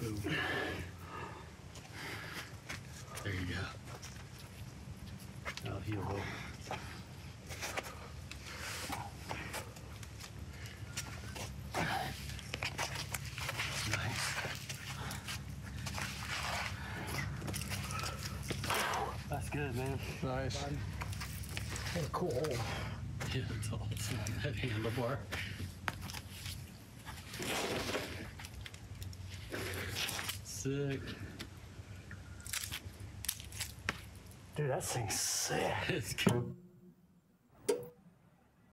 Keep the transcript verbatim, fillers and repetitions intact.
Boom. There you go. Now heel over. Nice. That's good, man. Nice. What a cool hole. Yeah, it's awesome. That handlebar. Sick. Dude, that thing's sick. It's good.